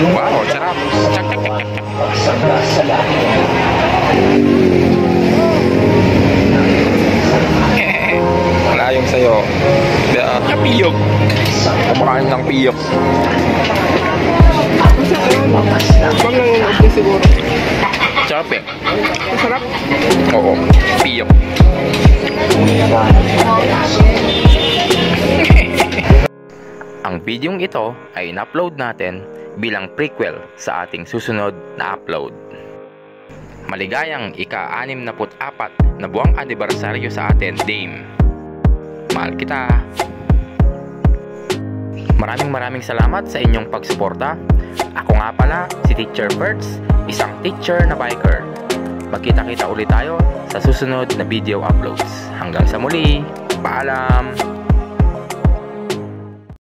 Wow, sarap. Chak, chak, chak, chak, chak. Wala yung sayo. Piyok. Kumakain ng piyok. Pag nangunod ko siguro. Sarap eh. Masarap. Oo, piyok. Ang videong ito ay in-upload natin bilang prequel sa ating susunod na upload. Maligayang ika-64 na buwang anibersaryo sa atin, Dame. Mahal kita. Maraming salamat sa inyong pagsuporta. Ako nga pala si Teacher Fertz, isang teacher na biker. Magkita-kita ulit tayo sa susunod na video uploads. Hanggang sa muli, paalam!